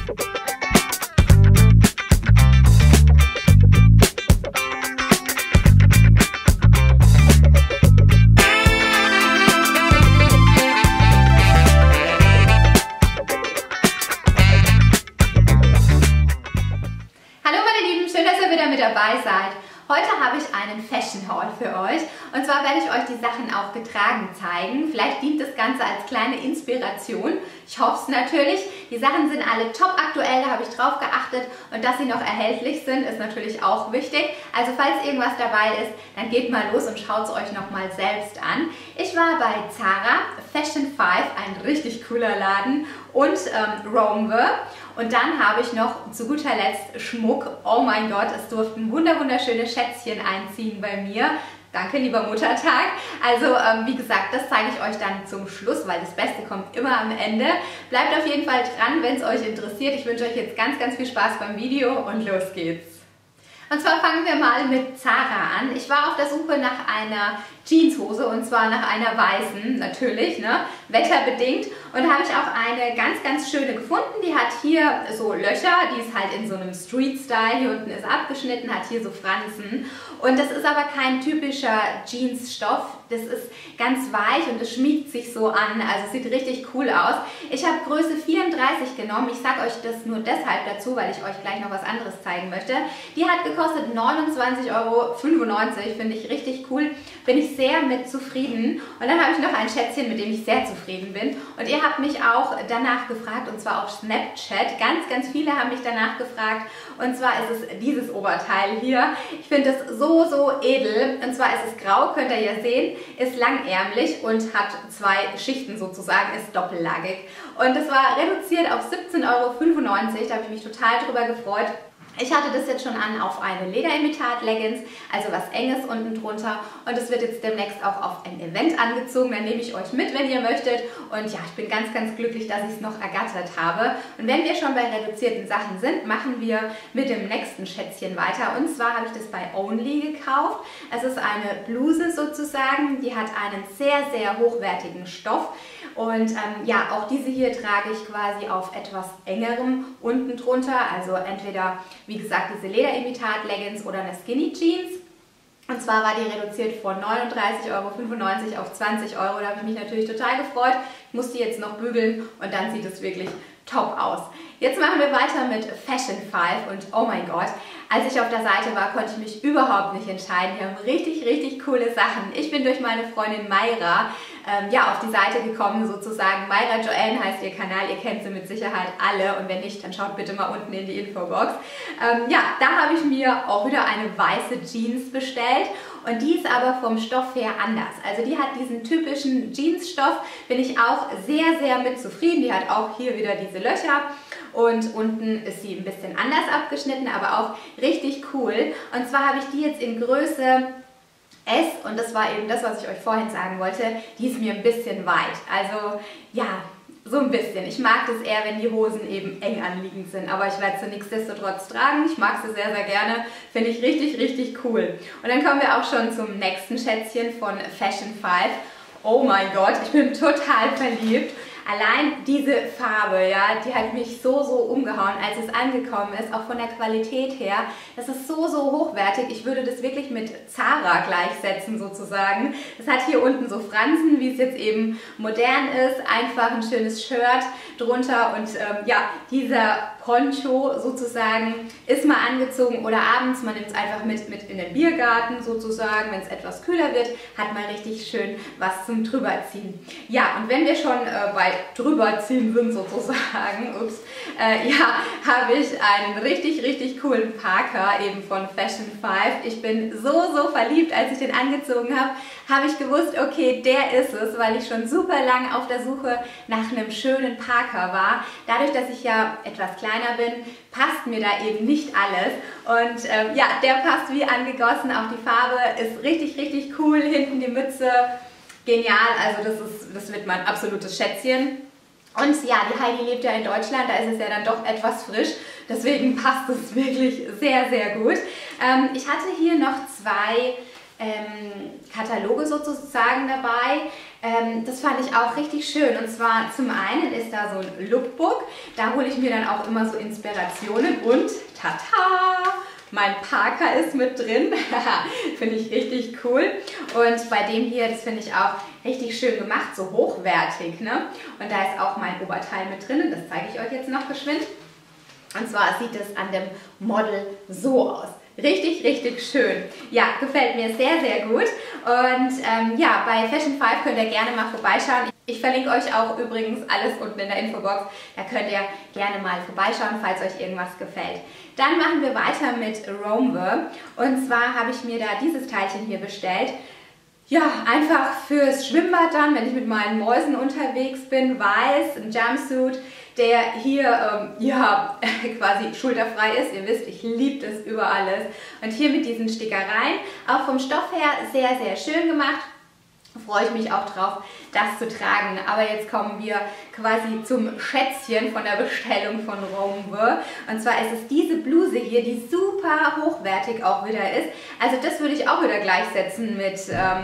Dabei seid. Heute habe ich einen Fashion Haul für euch und zwar werde ich euch die Sachen auch getragen zeigen. Vielleicht dient das Ganze als kleine Inspiration. Ich hoffe es natürlich. Die Sachen sind alle top aktuell, da habe ich drauf geachtet und dass sie noch erhältlich sind, ist natürlich auch wichtig. Also falls irgendwas dabei ist, dann geht mal los und schaut es euch nochmal selbst an. Ich war bei Zara, Fashion 5, ein richtig cooler Laden und Roamwe. Und dann habe ich noch zu guter Letzt Schmuck. Oh mein Gott, es durften wunderschöne Schätzchen einziehen bei mir. Danke, lieber Muttertag. Also wie gesagt, das zeige ich euch dann zum Schluss, weil das Beste kommt immer am Ende. Bleibt auf jeden Fall dran, wenn es euch interessiert. Ich wünsche euch jetzt ganz viel Spaß beim Video und los geht's. Und zwar fangen wir mal mit Zara an. Ich war auf der Suche nach einer Jeanshose und zwar nach einer weißen, natürlich, ne? Wetterbedingt. Und da habe ich auch eine ganz schöne gefunden. Die hat hier so Löcher, die ist halt in so einem Street-Style. Hier unten ist abgeschnitten, hat hier so Fransen. Und das ist aber kein typischer Jeansstoff. Das ist ganz weich und es schmiegt sich so an. Also sieht richtig cool aus. Ich habe Größe 34 genommen. Ich sage euch das nur deshalb dazu, weil ich euch gleich noch was anderes zeigen möchte. Die hat gekostet 29,95 €. Finde ich richtig cool. Bin ich sehr mit zufrieden. Und dann habe ich noch ein Schätzchen, mit dem ich sehr zufrieden bin. Und ihr habt mich auch danach gefragt, und zwar auf Snapchat. Ganz viele haben mich danach gefragt. Und zwar ist es dieses Oberteil hier. Ich finde es so edel. Und zwar ist es grau, könnt ihr ja sehen. Ist langärmlich und hat 2 Schichten sozusagen, ist doppellagig. Und es war reduziert auf 17,95 €. Da habe ich mich total drüber gefreut. Ich hatte das jetzt schon an auf eine Lederimitat-Leggings, also was Enges unten drunter. Und es wird jetzt demnächst auch auf ein Event angezogen. Dann nehme ich euch mit, wenn ihr möchtet. Und ja, ich bin ganz glücklich, dass ich es noch ergattert habe. Und wenn wir schon bei reduzierten Sachen sind, machen wir mit dem nächsten Schätzchen weiter. Und zwar habe ich das bei Only gekauft. Es ist eine Bluse sozusagen. Die hat einen sehr hochwertigen Stoff. Und ja, auch diese hier trage ich quasi auf etwas engerem unten drunter. Also entweder, wie gesagt, diese Lederimitat-Leggings oder eine Skinny Jeans. Und zwar war die reduziert von 39,95 € auf 20 €. Da habe ich mich natürlich total gefreut. Ich muss die jetzt noch bügeln und dann sieht es wirklich top aus. Jetzt machen wir weiter mit Fashion 5 und oh mein Gott, als ich auf der Seite war, konnte ich mich überhaupt nicht entscheiden. Die haben richtig coole Sachen. Ich bin durch meine Freundin Mayra ja, auf die Seite gekommen sozusagen. Mayra Joanne heißt ihr Kanal, ihr kennt sie mit Sicherheit alle und wenn nicht, dann schaut bitte mal unten in die Infobox. Ja, da habe ich mir auch wieder eine weiße Jeans bestellt. Und die ist aber vom Stoff her anders. Also die hat diesen typischen Jeansstoff, bin ich auch sehr mit zufrieden. Die hat auch hier wieder diese Löcher und unten ist sie ein bisschen anders abgeschnitten, aber auch richtig cool. Und zwar habe ich die jetzt in Größe S und das war eben das, was ich euch vorhin sagen wollte. Die ist mir ein bisschen weit. Also ja, so ein bisschen. Ich mag das eher, wenn die Hosen eben eng anliegend sind, aber ich werde sie nichtsdestotrotz tragen. Ich mag sie sehr gerne. Finde ich richtig cool. Und dann kommen wir auch schon zum nächsten Schätzchen von Fashion 5. Oh mein Gott, ich bin total verliebt. Allein diese Farbe, ja, die hat mich so umgehauen, als es angekommen ist, auch von der Qualität her. Das ist so hochwertig. Ich würde das wirklich mit Zara gleichsetzen sozusagen. Es hat hier unten so Fransen, wie es jetzt eben modern ist. Einfach ein schönes Shirt drunter und ja, dieser Poncho sozusagen ist mal angezogen oder abends, man nimmt es einfach mit in den Biergarten sozusagen, wenn es etwas kühler wird, hat man richtig schön was zum Drüberziehen. Ja, und wenn wir schon bei Drüberziehen sind sozusagen, ja, habe ich einen richtig coolen Parker eben von Fashion 5. Ich bin so verliebt, als ich den angezogen habe, habe ich gewusst, okay, der ist es, weil ich schon super lange auf der Suche nach einem schönen Parker war. Dadurch, dass ich ja etwas kleiner bin, passt mir da eben nicht alles. Und ja, der passt wie angegossen. Auch die Farbe ist richtig cool. Hinten die Mütze, genial. Also das wird mein absolutes Schätzchen. Und ja, die Heidi lebt ja in Deutschland, da ist es ja dann doch etwas frisch. Deswegen passt es wirklich sehr gut. Ich hatte hier noch 2 Kataloge sozusagen dabei. Das fand ich auch richtig schön. Und zwar zum einen ist da so ein Lookbook. Da hole ich mir dann auch immer so Inspirationen und tata! Mein Parker ist mit drin. Finde ich richtig cool. Und bei dem hier, das finde ich auch richtig schön gemacht, so hochwertig. Ne? Und da ist auch mein Oberteil mit drin. Das zeige ich euch jetzt noch geschwind. Und zwar sieht es an dem Model so aus. Richtig, richtig schön. Ja, gefällt mir sehr, sehr gut. Und ja, bei Fashion 5 könnt ihr gerne mal vorbeischauen. Ich verlinke euch auch übrigens alles unten in der Infobox. Da könnt ihr gerne mal vorbeischauen, falls euch irgendwas gefällt. Dann machen wir weiter mit Romwe. Und zwar habe ich mir da dieses Teilchen hier bestellt. Ja, einfach fürs Schwimmbad dann, wenn ich mit meinen Mäusen unterwegs bin. Weiß, ein Jumpsuit, der hier ja, quasi schulterfrei ist. Ihr wisst, ich liebe das über alles. Und hier mit diesen Stickereien, auch vom Stoff her sehr, sehr schön gemacht. Freue ich mich auch drauf, das zu tragen. Aber jetzt kommen wir quasi zum Schätzchen von der Bestellung von Romwe. Und zwar ist es diese Bluse hier, die super hochwertig auch wieder ist. Also das würde ich auch wieder gleichsetzen mit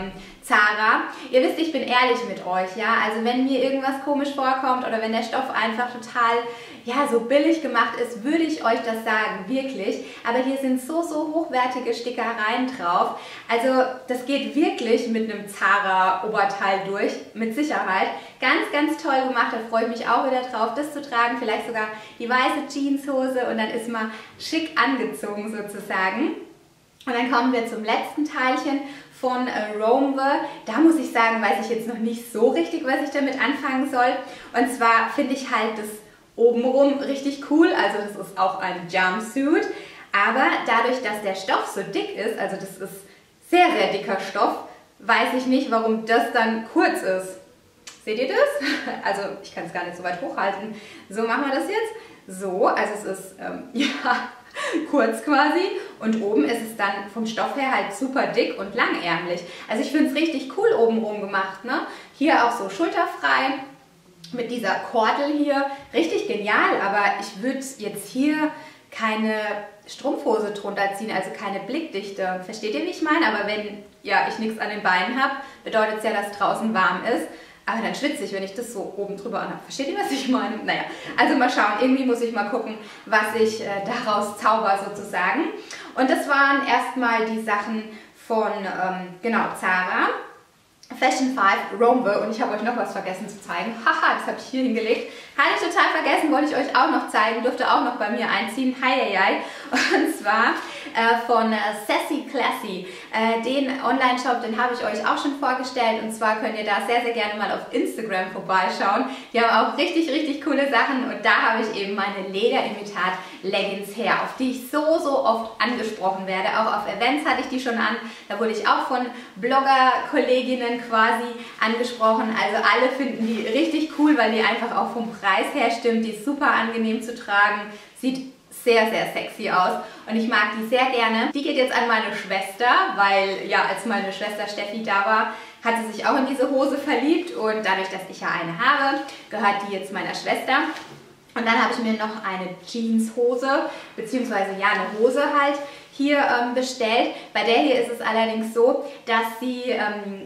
Zara. Ihr wisst, ich bin ehrlich mit euch, ja. Also wenn mir irgendwas komisch vorkommt oder wenn der Stoff einfach total, ja, so billig gemacht ist, würde ich euch das sagen, wirklich. Aber hier sind so hochwertige Stickereien drauf. Also das geht wirklich mit einem Zara-Oberteil durch, mit Sicherheit. Ganz, ganz toll gemacht, da freue ich mich auch wieder drauf, das zu tragen. Vielleicht sogar die weiße Jeanshose und dann ist man schick angezogen sozusagen. Und dann kommen wir zum letzten Teilchen von Romwe. Da muss ich sagen, weiß ich jetzt noch nicht so richtig, was ich damit anfangen soll. Und zwar finde ich halt das obenrum richtig cool. Also das ist auch ein Jumpsuit. Aber dadurch, dass der Stoff so dick ist, also das ist sehr, sehr dicker Stoff, weiß ich nicht, warum das dann kurz ist. Seht ihr das? Also ich kann es gar nicht so weit hochhalten. So machen wir das jetzt. So, also es ist, ja, kurz quasi und oben ist es dann vom Stoff her halt super dick und langärmlich. Also ich finde es richtig cool obenrum gemacht. Ne? Hier auch so schulterfrei mit dieser Kordel hier. Richtig genial, aber ich würde jetzt hier keine Strumpfhose drunter ziehen, also keine Blickdichte. Versteht ihr, wie ich meine? Aber wenn ja, ich nichts an den Beinen habe, bedeutet es ja, dass draußen warm ist. Aber dann schwitze ich, wenn ich das so oben drüber anhabe. Versteht ihr, was ich meine? Naja, also mal schauen. Irgendwie muss ich mal gucken, was ich daraus zauber sozusagen. Und das waren erstmal die Sachen von, genau, Zara, Fashion 5, Romwe. Und ich habe euch noch was vergessen zu zeigen. Haha, das habe ich hier hingelegt. Hatte ich total vergessen, wollte ich euch auch noch zeigen. Dürfte auch noch bei mir einziehen. Heieiei. Und zwar von Sassy Classy. Den Online-Shop, den habe ich euch auch schon vorgestellt. Und zwar könnt ihr da sehr, sehr gerne mal auf Instagram vorbeischauen. Die haben auch richtig, richtig coole Sachen. Und da habe ich eben meine Lederimitat-Leggings her, auf die ich so oft angesprochen werde. Auch auf Events hatte ich die schon an. Da wurde ich auch von Blogger-Kolleginnen quasi angesprochen. Also alle finden die richtig cool, weil die einfach auch vom Preis her stimmt. Die ist super angenehm zu tragen. Sieht sehr, sehr sexy aus und ich mag die sehr gerne. Die geht jetzt an meine Schwester, weil ja, als meine Schwester Steffi da war, hat sie sich auch in diese Hose verliebt und dadurch, dass ich ja eine habe, gehört die jetzt meiner Schwester. Und dann habe ich mir noch eine Jeanshose, beziehungsweise ja, eine Hose halt hier bestellt. Bei der hier ist es allerdings so, dass sie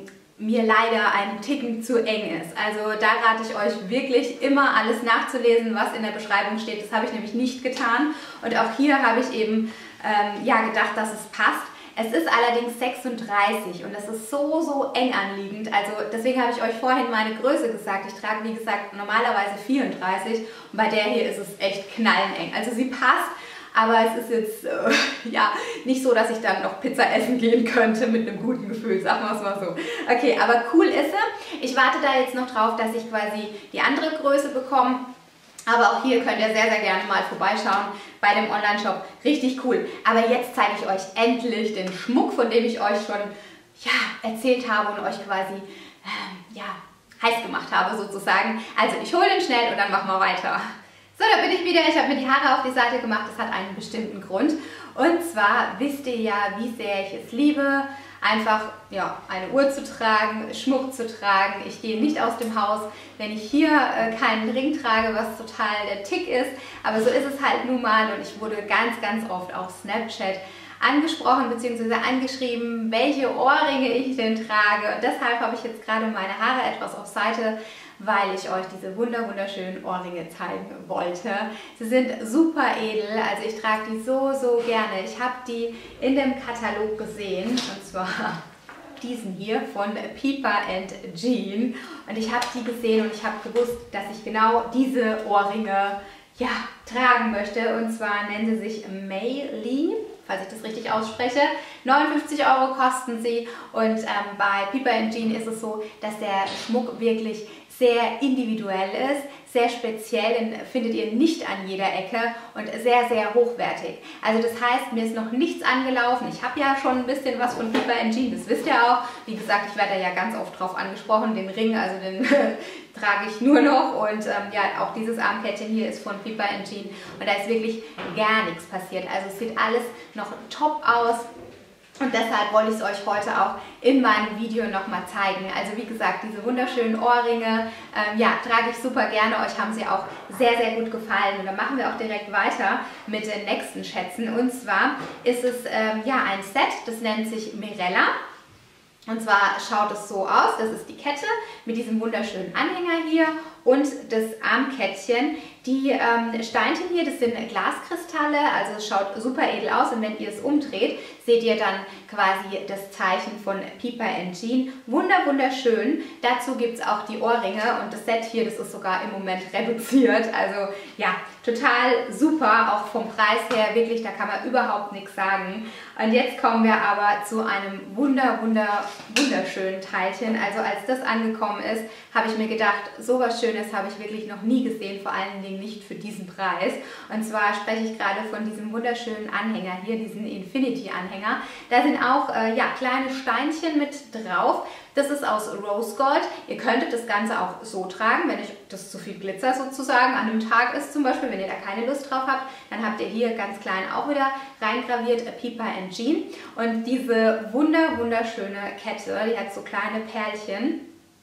mir leider einen Ticken zu eng ist. Also da rate ich euch wirklich immer alles nachzulesen, was in der Beschreibung steht. Das habe ich nämlich nicht getan. Und auch hier habe ich eben ja, gedacht, dass es passt. Es ist allerdings 36 und das ist so eng anliegend. Also deswegen habe ich euch vorhin meine Größe gesagt. Ich trage, wie gesagt, normalerweise 34 und bei der hier ist es echt knalleneng. Also sie passt, aber es ist jetzt ja, nicht so, dass ich dann noch Pizza essen gehen könnte mit einem guten Gefühl, sagen wir es mal so. Okay, aber cool ist sie. Ich warte da jetzt noch drauf, dass ich quasi die andere Größe bekomme. Aber auch hier könnt ihr sehr, sehr gerne mal vorbeischauen bei dem Online-Shop. Richtig cool. Aber jetzt zeige ich euch endlich den Schmuck, von dem ich euch schon ja, erzählt habe und euch quasi ja, heiß gemacht habe sozusagen. Also ich hole den schnell und dann machen wir weiter. So, da bin ich wieder. Ich habe mir die Haare auf die Seite gemacht. Das hat einen bestimmten Grund. Und zwar wisst ihr ja, wie sehr ich es liebe, einfach ja, eine Uhr zu tragen, Schmuck zu tragen. Ich gehe nicht aus dem Haus, wenn ich hier keinen Ring trage, was total der Tick ist. Aber so ist es halt nun mal und ich wurde ganz oft auf Snapchat angesprochen bzw. angeschrieben, welche Ohrringe ich denn trage. Und deshalb habe ich jetzt gerade meine Haare etwas auf Seite, weil ich euch diese wunderschönen Ohrringe zeigen wollte. Sie sind super edel, also ich trage die so gerne. Ich habe die in dem Katalog gesehen, und zwar diesen hier von Piper & Jean. Und ich habe die gesehen und ich habe gewusst, dass ich genau diese Ohrringe tragen möchte. Und zwar nennen sie sich Mei Lee, falls ich das richtig ausspreche. 59 € kosten sie, und bei Piper & Jean ist es so, dass der Schmuck wirklich sehr individuell ist, sehr speziell, den findet ihr nicht an jeder Ecke und sehr hochwertig. Also das heißt, mir ist noch nichts angelaufen. Ich habe ja schon ein bisschen was von Piper & Jean, das wisst ihr auch. Wie gesagt, ich werde da ja ganz oft drauf angesprochen. Den Ring, also den trage ich nur noch, und auch dieses Armkettchen hier ist von Piper & Jean, und da ist wirklich gar nichts passiert. Also es sieht alles noch top aus. Und deshalb wollte ich es euch heute auch in meinem Video nochmal zeigen. Also wie gesagt, diese wunderschönen Ohrringe, trage ich super gerne. Euch haben sie auch sehr gut gefallen. Und dann machen wir auch direkt weiter mit den nächsten Schätzen. Und zwar ist es ein Set, das nennt sich Mirella. Und zwar schaut es so aus, das ist die Kette mit diesem wunderschönen Anhänger hier und das Armkettchen. Die Steinchen hier, das sind Glaskristalle, also es schaut super edel aus, und wenn ihr es umdreht, seht ihr dann quasi das Zeichen von Piper & Jean. Wunderschön. Dazu gibt es auch die Ohrringe, und das Set hier, das ist sogar im Moment reduziert. Also ja, total super, auch vom Preis her, wirklich, da kann man überhaupt nichts sagen. Und jetzt kommen wir aber zu einem wunderschönen Teilchen. Also als das angekommen ist, habe ich mir gedacht, sowas Schönes habe ich wirklich noch nie gesehen, vor allen Dingen nicht für diesen Preis. Und zwar spreche ich gerade von diesem wunderschönen Anhänger hier, diesen Infinity-Anhänger. Da sind auch kleine Steinchen mit drauf. Das ist aus Rose Gold. Ihr könntet das Ganze auch so tragen, wenn euch das zu viel Glitzer sozusagen an einem Tag ist zum Beispiel, wenn ihr da keine Lust drauf habt, dann habt ihr hier ganz klein auch wieder reingraviert Piper & Jean. Und diese wunderschöne Kette, die hat so kleine Perlchen.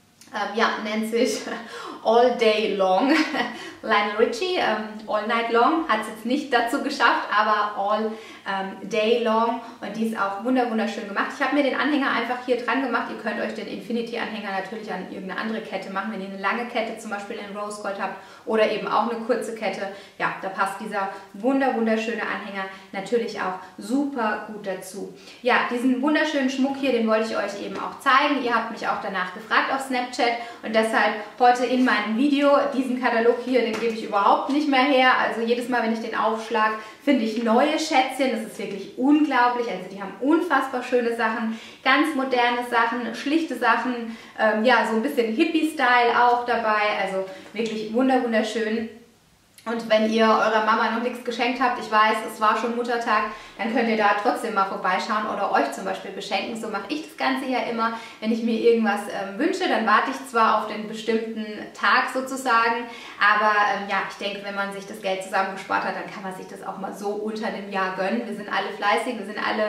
Nennt sich All Day Long. Lionel Richie, All Night Long, hat es jetzt nicht dazu geschafft, aber All Day Long, und die ist auch wunderschön gemacht. Ich habe mir den Anhänger einfach hier dran gemacht. Ihr könnt euch den Infinity-Anhänger natürlich an irgendeine andere Kette machen, wenn ihr eine lange Kette zum Beispiel in Rose Gold habt oder eben auch eine kurze Kette. Ja, da passt dieser wunderschöne Anhänger natürlich auch super gut dazu. Ja, diesen wunderschönen Schmuck hier, den wollte ich euch eben auch zeigen. Ihr habt mich auch danach gefragt auf Snapchat, und deshalb heute in meinem Video diesen Katalog hier, den gebe ich überhaupt nicht mehr her. Also jedes Mal, wenn ich den aufschlage, finde ich neue Schätzchen. Das ist wirklich unglaublich. Also die haben unfassbar schöne Sachen, ganz moderne Sachen, schlichte Sachen, so ein bisschen Hippie-Style auch dabei. Also wirklich wunderschön. Und wenn ihr eurer Mama noch nichts geschenkt habt, ich weiß, es war schon Muttertag, dann könnt ihr da trotzdem mal vorbeischauen oder euch zum Beispiel beschenken. So mache ich das Ganze ja immer. Wenn ich mir irgendwas wünsche, dann warte ich zwar auf den bestimmten Tag sozusagen, aber ich denke, wenn man sich das Geld zusammengespart hat, dann kann man sich das auch mal so unter dem Jahr gönnen. Wir sind alle fleißig, wir sind alle,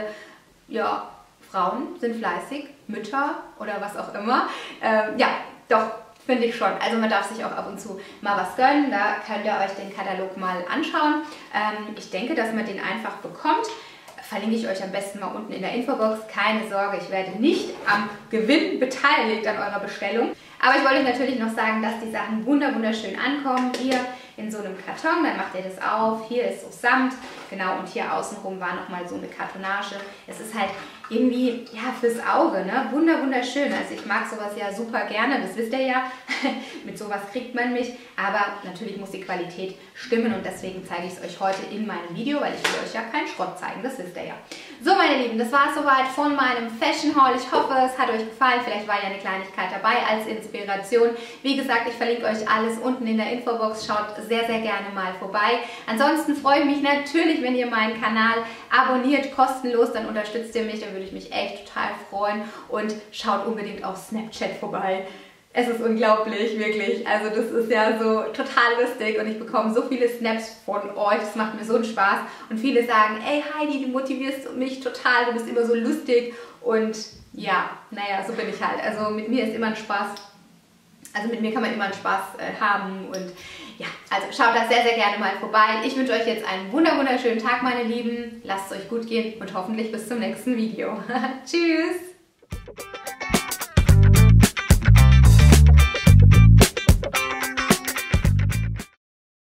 Frauen sind fleißig, Mütter oder was auch immer. Doch. Finde ich schon. Also man darf sich auch ab und zu mal was gönnen. Da könnt ihr euch den Katalog mal anschauen. Ich denke, dass man den einfach bekommt. Verlinke ich euch am besten mal unten in der Infobox. Keine Sorge, ich werde nicht am Gewinn beteiligt an eurer Bestellung. Aber ich wollte euch natürlich noch sagen, dass die Sachen wunderschön ankommen. Hier in so einem Karton, dann macht ihr das auf. Hier ist so Samt, genau, und hier außenrum war nochmal so eine Kartonage. Es ist halt irgendwie, fürs Auge, ne? Wunderschön. Also ich mag sowas ja super gerne, das wisst ihr ja. Mit sowas kriegt man mich. Aber natürlich muss die Qualität stimmen, und deswegen zeige ich es euch heute in meinem Video, weil ich will euch ja keinen Schrott zeigen, das wisst ihr ja. So, meine Lieben, das war es soweit von meinem Fashion Haul. Ich hoffe, es hat euch gefallen. Vielleicht war ja eine Kleinigkeit dabei als Inspiration. Wie gesagt, ich verlinke euch alles unten in der Infobox. Schaut sehr gerne mal vorbei. Ansonsten freue ich mich natürlich, wenn ihr meinen Kanal abonniert, kostenlos, dann unterstützt ihr mich, dann würde ich mich echt total freuen, und schaut unbedingt auf Snapchat vorbei. Es ist unglaublich, wirklich. Also das ist ja so total lustig, und ich bekomme so viele Snaps von euch. Das macht mir so einen Spaß. Und viele sagen, ey Heidi, du motivierst mich total, du bist immer so lustig. Und so bin ich halt. Also mit mir ist immer ein Spaß. Also mit mir kann man immer einen Spaß haben, und Ja, also schaut da sehr, sehr gerne mal vorbei. Ich wünsche euch jetzt einen wunderschönen Tag, meine Lieben. Lasst es euch gut gehen und hoffentlich bis zum nächsten Video. Tschüss!